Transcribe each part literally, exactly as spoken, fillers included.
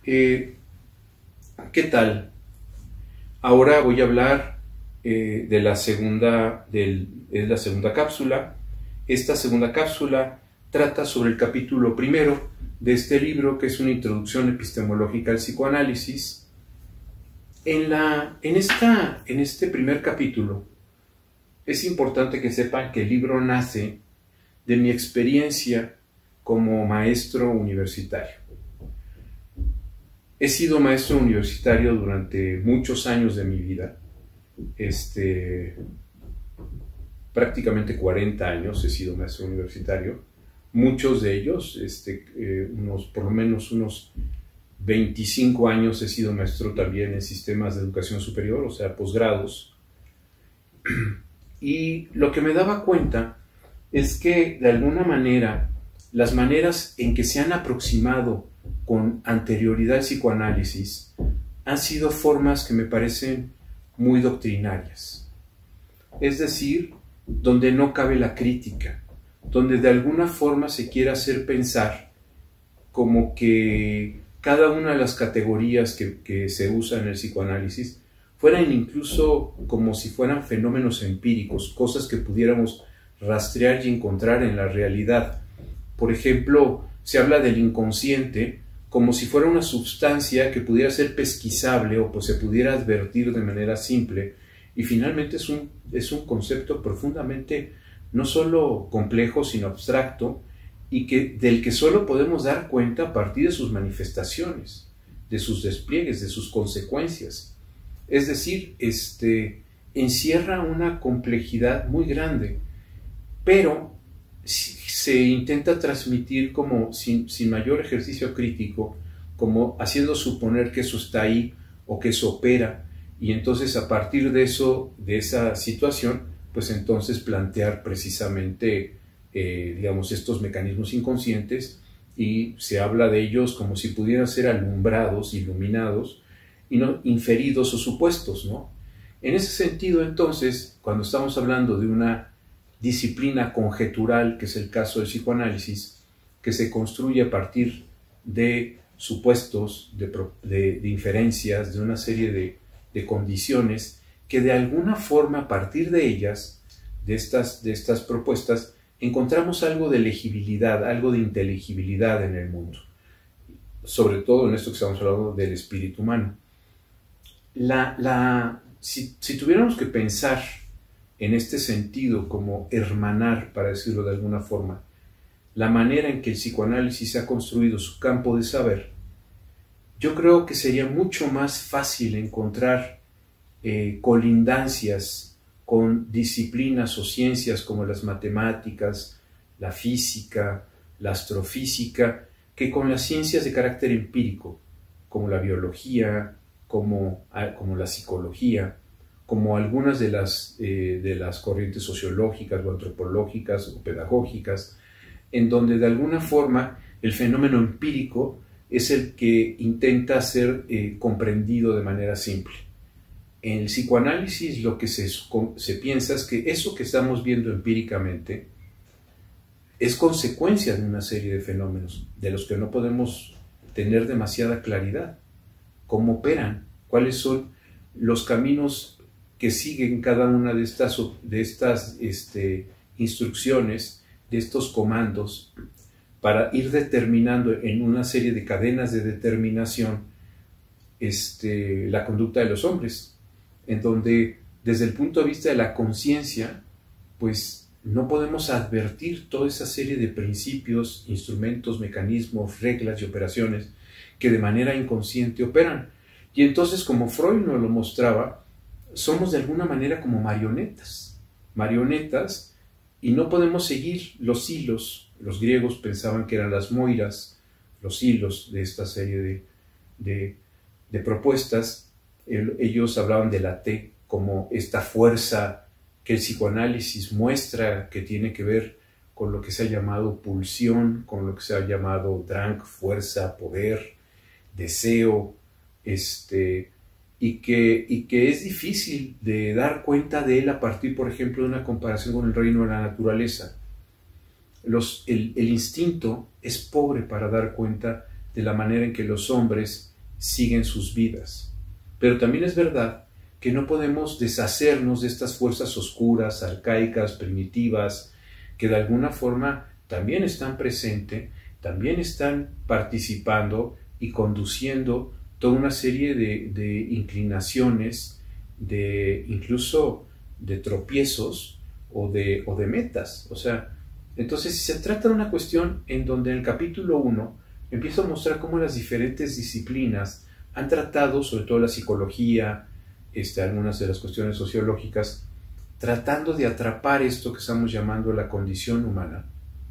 Eh, ¿Qué tal? Ahora voy a hablar eh, de la segunda, del, de la segunda cápsula. Esta segunda cápsula trata sobre el capítulo primero de este libro, que es una introducción epistemológica al psicoanálisis. En, la, en, esta, en este primer capítulo es importante que sepan que el libro nace de mi experiencia como maestro universitario. He sido maestro universitario durante muchos años de mi vida, este, prácticamente cuarenta años he sido maestro universitario, muchos de ellos, este, eh, unos, por lo menos unos veinticinco años he sido maestro también en sistemas de educación superior, o sea, posgrados. Y lo que me daba cuenta es que, de alguna manera, las maneras en que se han aproximado con anterioridad al psicoanálisis han sido formas que me parecen muy doctrinarias. Es decir, donde no cabe la crítica, donde de alguna forma se quiere hacer pensar como que cada una de las categorías que, que se usan en el psicoanálisis fueran incluso como si fueran fenómenos empíricos, cosas que pudiéramos rastrear y encontrar en la realidad. Por ejemplo, se habla del inconsciente como si fuera una sustancia que pudiera ser pesquisable o pues se pudiera advertir de manera simple, y finalmente es un, es un concepto profundamente no solo complejo sino abstracto, y que, del que solo podemos dar cuenta a partir de sus manifestaciones, de sus despliegues, de sus consecuencias. Es decir, este, encierra una complejidad muy grande, pero se intenta transmitir como sin, sin mayor ejercicio crítico, como haciendo suponer que eso está ahí o que eso opera, y entonces a partir de eso, de esa situación, pues entonces plantear precisamente eh, digamos, estos mecanismos inconscientes, y se habla de ellos como si pudieran ser alumbrados, iluminados, y no inferidos o supuestos, ¿no? En ese sentido, entonces, cuando estamos hablando de una disciplina conjetural, que es el caso del psicoanálisis, que se construye a partir de supuestos, de, de, de inferencias, de una serie de, de condiciones, que de alguna forma, a partir de ellas, de estas, de estas propuestas, encontramos algo de legibilidad, algo de inteligibilidad en el mundo, sobre todo en esto que estamos hablando del espíritu humano. La, la, si, si tuviéramos que pensar en este sentido, como hermanar, para decirlo de alguna forma, la manera en que el psicoanálisis ha construido su campo de saber, yo creo que sería mucho más fácil encontrar eh, colindancias con disciplinas o ciencias como las matemáticas, la física, la astrofísica, que con las ciencias de carácter empírico, como la biología, como, como la psicología, como algunas de las, eh, de las corrientes sociológicas o antropológicas o pedagógicas, en donde de alguna forma el fenómeno empírico es el que intenta ser eh, comprendido de manera simple. En el psicoanálisis lo que se, se piensa es que eso que estamos viendo empíricamente es consecuencia de una serie de fenómenos de los que no podemos tener demasiada claridad. ¿Cómo operan? ¿Cuáles son los caminos que siguen cada una de estas, de estas este, instrucciones, de estos comandos, para ir determinando en una serie de cadenas de determinación este, la conducta de los hombres? En donde, desde el punto de vista de la conciencia, pues no podemos advertir toda esa serie de principios, instrumentos, mecanismos, reglas y operaciones que de manera inconsciente operan. Y entonces, como Freud nos lo mostraba, somos de alguna manera como marionetas, marionetas, y no podemos seguir los hilos. Los griegos pensaban que eran las moiras, los hilos de esta serie de, de, de propuestas. Ellos hablaban de la T como esta fuerza que el psicoanálisis muestra, que tiene que ver con lo que se ha llamado pulsión, con lo que se ha llamado drang, fuerza, poder, deseo, este, y, que, y que es difícil de dar cuenta de él a partir, por ejemplo, de una comparación con el reino de la naturaleza. Los, el, el instinto es pobre para dar cuenta de la manera en que los hombres siguen sus vidas. Pero también es verdad que no podemos deshacernos de estas fuerzas oscuras, arcaicas, primitivas, que de alguna forma también están presentes, también están participando y conduciendo toda una serie de, de inclinaciones, de incluso de tropiezos o de, o de metas. O sea, entonces se trata de una cuestión en donde en el capítulo uno empieza a mostrar cómo las diferentes disciplinas han tratado, sobre todo la psicología, este, algunas de las cuestiones sociológicas, tratando de atrapar esto que estamos llamando la condición humana.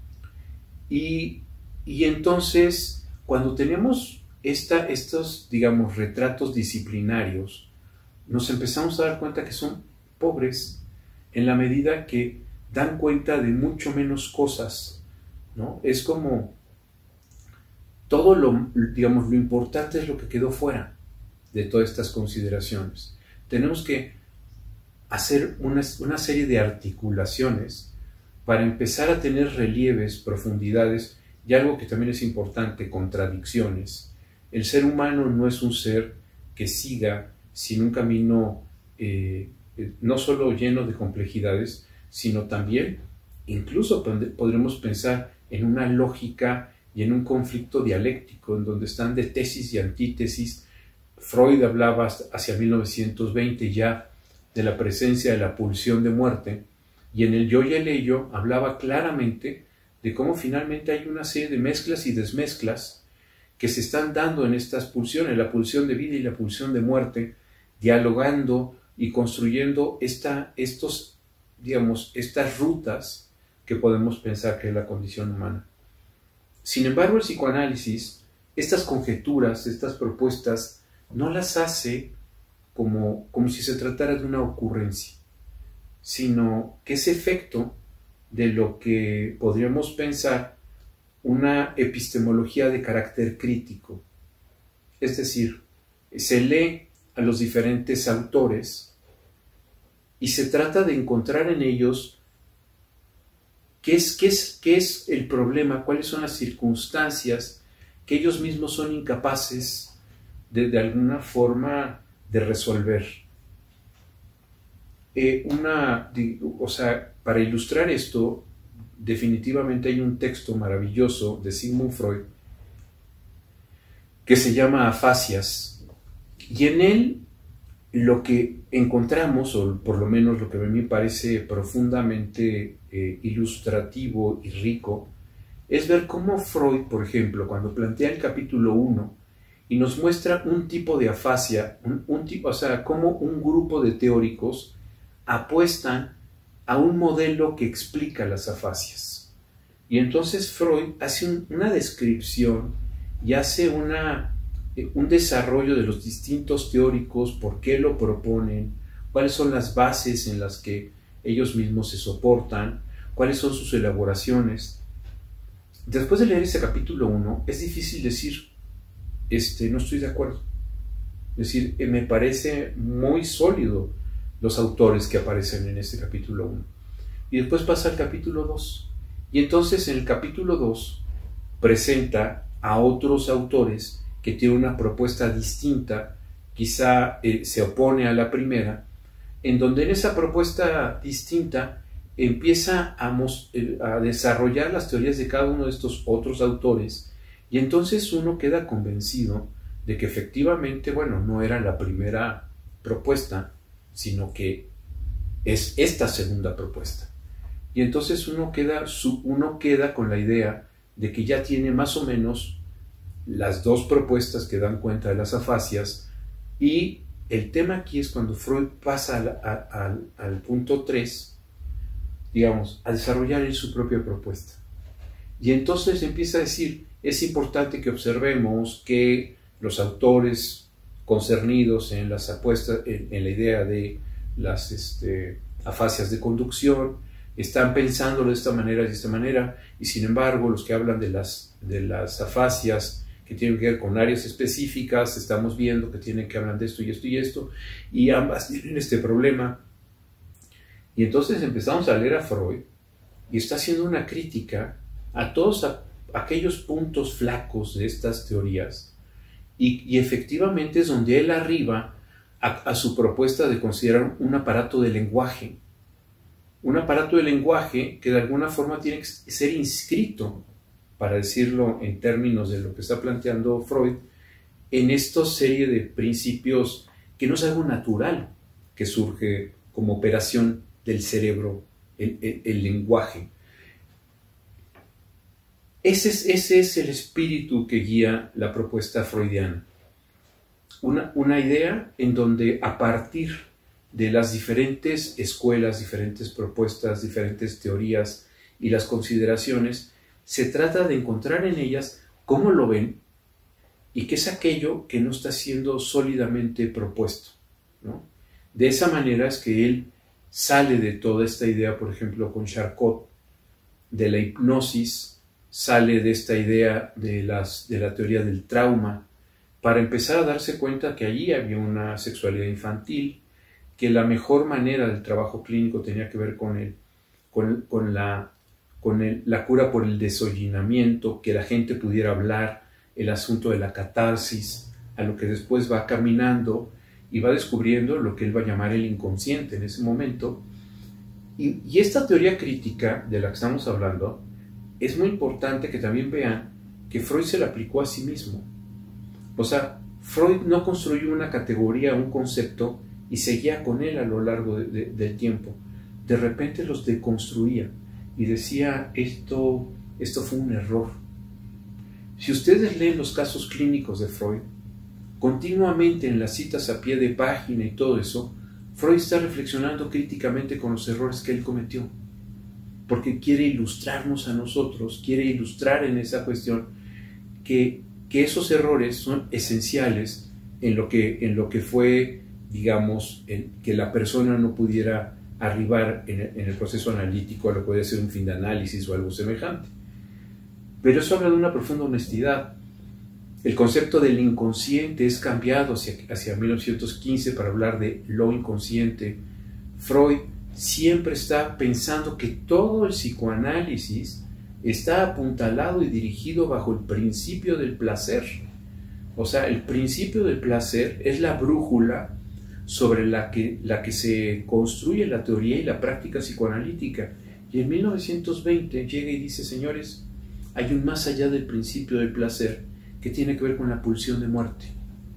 Y, y entonces, cuando tenemos esta, estos, digamos, retratos disciplinarios, nos empezamos a dar cuenta que son pobres en la medida que dan cuenta de mucho menos cosas, ¿no? Es como todo lo, digamos, lo importante es lo que quedó fuera de todas estas consideraciones. Tenemos que hacer una, una serie de articulaciones para empezar a tener relieves, profundidades y algo que también es importante, contradicciones. El ser humano no es un ser que siga sin un camino eh, no solo lleno de complejidades, sino también, incluso podremos pensar en una lógica y en un conflicto dialéctico, en donde están de tesis y antítesis. Freud hablaba hacia mil novecientos veinte ya de la presencia de la pulsión de muerte, y en el Yo y el Ello hablaba claramente de cómo finalmente hay una serie de mezclas y desmezclas que se están dando en estas pulsiones, la pulsión de vida y la pulsión de muerte, dialogando y construyendo esta, estos, digamos, estas rutas que podemos pensar que es la condición humana. Sin embargo, el psicoanálisis, estas conjeturas, estas propuestas, no las hace como, como si se tratara de una ocurrencia, sino que es efecto de lo que podríamos pensar una epistemología de carácter crítico. Es decir, se lee a los diferentes autores y se trata de encontrar en ellos qué es, qué es, qué es el problema, cuáles son las circunstancias que ellos mismos son incapaces de, de alguna forma de resolver. Eh, una, o sea, para ilustrar esto, definitivamente hay un texto maravilloso de Sigmund Freud que se llama Afasias, y en él lo que encontramos, o por lo menos lo que a mí me parece profundamente eh, ilustrativo y rico, es ver cómo Freud, por ejemplo, cuando plantea el capítulo uno y nos muestra un tipo de afasia, un, un tipo, o sea, cómo un grupo de teóricos apuestan a un modelo que explica las afasias. Y entonces Freud hace un, una descripción y hace una, eh, un desarrollo de los distintos teóricos, por qué lo proponen, cuáles son las bases en las que ellos mismos se soportan, cuáles son sus elaboraciones. Después de leer ese capítulo uno, es difícil decir, este, no estoy de acuerdo. Es decir, eh, me parece muy sólido los autores que aparecen en este capítulo uno. Y después pasa al capítulo dos. Y entonces en el capítulo dos presenta a otros autores que tienen una propuesta distinta, quizá eh, se opone a la primera, en donde en esa propuesta distinta empieza a, eh, a desarrollar las teorías de cada uno de estos otros autores, y entonces uno queda convencido de que efectivamente, bueno, no era la primera propuesta, sino que es esta segunda propuesta. Y entonces uno queda, uno queda con la idea de que ya tiene más o menos las dos propuestas que dan cuenta de las afasias, y el tema aquí es cuando Freud pasa al, al, al punto tres, digamos, a desarrollar él su propia propuesta. Y entonces empieza a decir, es importante que observemos que los autores concernidos en las apuestas, en, en la idea de las este, afasias de conducción, están pensándolo de esta manera y de esta manera, y sin embargo los que hablan de las, de las afasias que tienen que ver con áreas específicas, estamos viendo que tienen que hablar de esto y esto y esto, y ambas tienen este problema. Y entonces empezamos a leer a Freud, y está haciendo una crítica a todos a, aquellos puntos flacos de estas teorías, y, y efectivamente es donde él arriba a, a su propuesta de considerar un aparato de lenguaje. Un aparato de lenguaje que de alguna forma tiene que ser inscrito, para decirlo en términos de lo que está planteando Freud, en esta serie de principios que no es algo natural que surge como operación del cerebro, el, el, el lenguaje. Ese es, ese es el espíritu que guía la propuesta freudiana. Una, una idea en donde a partir de las diferentes escuelas, diferentes propuestas, diferentes teorías y las consideraciones, se trata de encontrar en ellas cómo lo ven y qué es aquello que no está siendo sólidamente propuesto, ¿no? De esa manera es que él sale de toda esta idea, por ejemplo, con Charcot, de la hipnosis, sale de esta idea de, las, de la teoría del trauma, para empezar a darse cuenta que allí había una sexualidad infantil, que la mejor manera del trabajo clínico tenía que ver con, el, con, con, la, con el, la cura por el desollinamiento, que la gente pudiera hablar, el asunto de la catarsis, a lo que después va caminando y va descubriendo lo que él va a llamar el inconsciente en ese momento. Y, y esta teoría crítica de la que estamos hablando, es muy importante que también vean que Freud se la aplicó a sí mismo. O sea, Freud no construyó una categoría, un concepto, y seguía con él a lo largo de, de, del tiempo. De repente los deconstruía y decía, esto, esto fue un error. Si ustedes leen los casos clínicos de Freud, continuamente en las citas a pie de página y todo eso, Freud está reflexionando críticamente con los errores que él cometió, porque quiere ilustrarnos a nosotros, quiere ilustrar en esa cuestión que, que esos errores son esenciales en lo que, en lo que fue, digamos, en que la persona no pudiera arribar en el, en el proceso analítico a lo que puede ser un fin de análisis o algo semejante. Pero eso habla de una profunda honestidad. El concepto del inconsciente es cambiado hacia, hacia mil novecientos quince para hablar de lo inconsciente. Freud siempre está pensando que todo el psicoanálisis está apuntalado y dirigido bajo el principio del placer. O sea, el principio del placer es la brújula sobre la que, la que se construye la teoría y la práctica psicoanalítica. Y en mil novecientos veinte llega y dice, señores, hay un más allá del principio del placer que tiene que ver con la pulsión de muerte.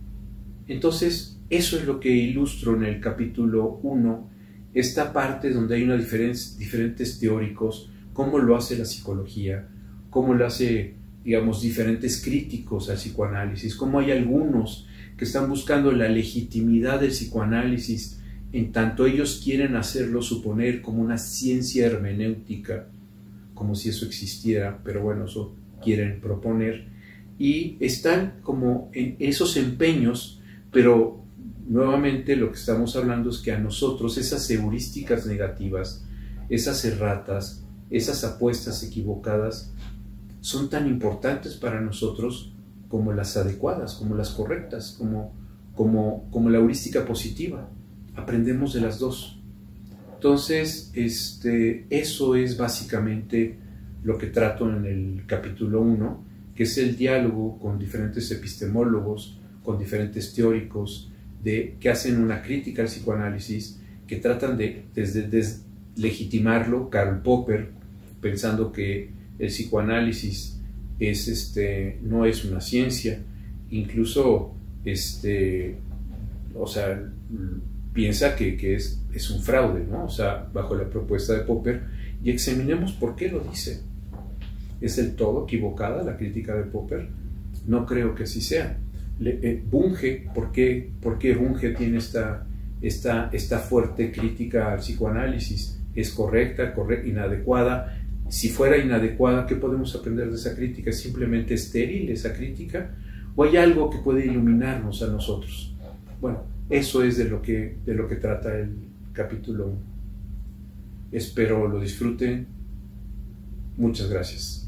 Entonces, eso es lo que ilustro en el capítulo uno, esta parte donde hay una diferencia, diferentes teóricos, cómo lo hace la psicología, cómo lo hace, digamos, diferentes críticos al psicoanálisis, cómo hay algunos que están buscando la legitimidad del psicoanálisis, en tanto ellos quieren hacerlo suponer como una ciencia hermenéutica, como si eso existiera, pero bueno, eso quieren proponer, y están como en esos empeños, pero nuevamente lo que estamos hablando es que a nosotros esas heurísticas negativas, esas erratas, esas apuestas equivocadas, son tan importantes para nosotros como las adecuadas, como las correctas, como, como, como la heurística positiva. Aprendemos de las dos. Entonces, este, eso es básicamente lo que trato en el capítulo uno, que es el diálogo con diferentes epistemólogos, con diferentes teóricos, de, que hacen una crítica al psicoanálisis, que tratan de deslegitimarlo. Karl Popper, pensando que el psicoanálisis es, este, no es una ciencia, incluso este, o sea, piensa que, que es, es un fraude, ¿no? O sea, bajo la propuesta de Popper, y examinemos por qué lo dice. ¿Es del todo equivocada la crítica de Popper? No creo que así sea. Le, eh, Bunge, ¿por qué, por qué Bunge tiene esta, esta, esta fuerte crítica al psicoanálisis? ¿Es correcta, correcta, inadecuada? Si fuera inadecuada, ¿qué podemos aprender de esa crítica? ¿Es simplemente estéril esa crítica? ¿O hay algo que puede iluminarnos a nosotros? Bueno, eso es de lo que, de lo que trata el capítulo uno. Espero lo disfruten. Muchas gracias.